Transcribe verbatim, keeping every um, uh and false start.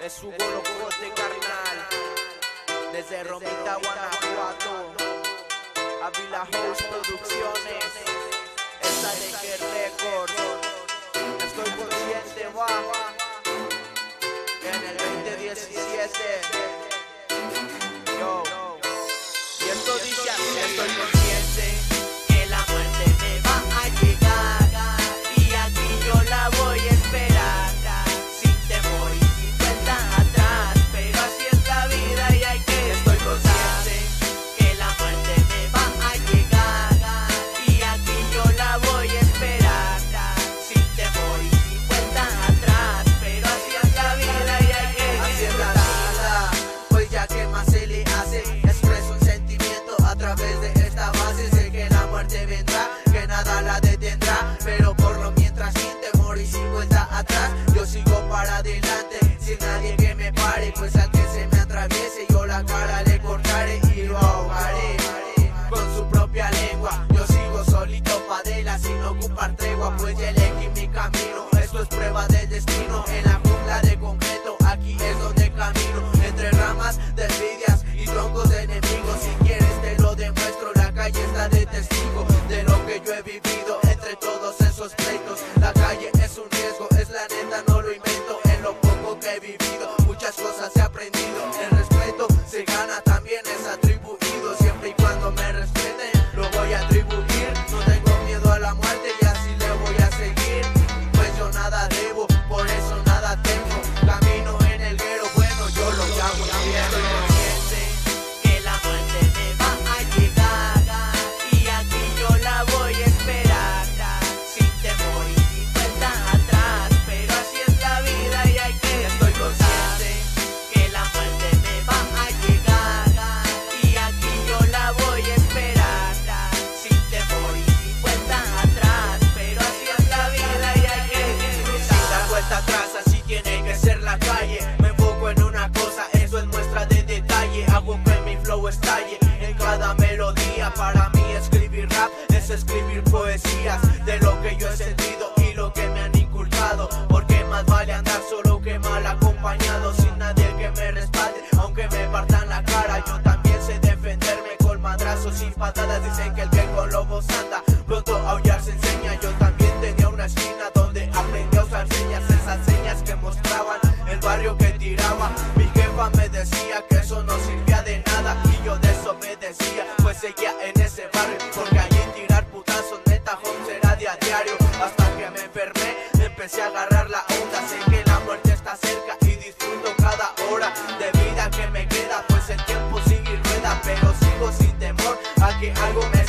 Es Hugo Locote, carnal. Desde Romita, Guanajuato. Avila House Producciones. Esta de G Records. Estoy consciente, va. En el veinte diecisiete. Yo. Y esto dice así. Estoy consciente que la muerte me va a llegar. Y aquí yo la voy a esperar. Sin temor y sin vuelta atrás. Pero así es la vida y hay que. Estoy consciente que la muerte me va a llegar. Y aquí yo la voy a esperar. Sin temor y sin vuelta atrás. Pero así es la vida y hay que. Así es la vida. Pues ya que más se le hace. Expreso un sentimiento a través de esta base. Sé que la muerte vendrá, que nada la detendrá. Pero por lo mientras sin temor y sin vuelta atrás, yo sigo para adelante, sin nadie que me pare. Pues al que se me atraviese yo la cara le cortaré y lo ahogaré con su propia lengua. Yo sigo solito pa' dela sin ocupar tregua. Pues ya elegí mi camino, esto es prueba del destino. En la jungla de concreto, aquí es donde camino. Entre ramas de envidias y troncos de enemigos. Si quieres te lo demuestro, la calle está de testigo de lo que yo he vivido entre todos esos pleitos. La calle es un riesgo, es la neta, no lo invento. En lo poco que he vivido, muchas cosas he aprendido. El respeto se gana, también es atribuido. Siempre y cuando me respeten, lo voy a atribuir. No tengo miedo a la muerte y así le voy a seguir. Pues yo nada debo, por eso nada tengo. Camino en el guero, bueno, yo lo llamo también. Estoy consciente que la muerte me va a llegar. Y aquí yo la voy a esperar. Sin temor y sin vuelta atrás. Pero así es la vida y hay que. Estoy consciente que la muerte me va a llegar. Y aquí yo la voy a esperar. Sin temor y sin vuelta atrás. Pero así es la vida y hay que disfrutar. Sin dar vuelta atrás, así tiene que ser la calle. Me enfoco en una cosa, eso es muestra de detalle. Hago que mi flow estalle en cada melodía. Para mí escribir rap es escribir poesías de lo que yo he sentido y lo que me han inculcado. Porque más vale andar solo que mal acompañado, sin nadie que me respalde, aunque me partan la cara. Yo también sé defenderme con madrazos y patadas. Dicen que el que con lobos anda, pronto a aullar se enseña. Yo también tenía una esquina donde aprendí a usar señas, esas señas que mostraban el barrio que tiraba. Mi jefa me decía que eso no servía de nada y yo desobedecía, pues seguía en ese barrio. Porque allí tirar putazos neta home era de a diario. Hasta que me enfermé, empecé a agarrar la onda. Sé que la muerte está cerca y disfruto cada hora de vida que me queda. Pues el tiempo sigue y rueda, pero sigo sin temor a que algo me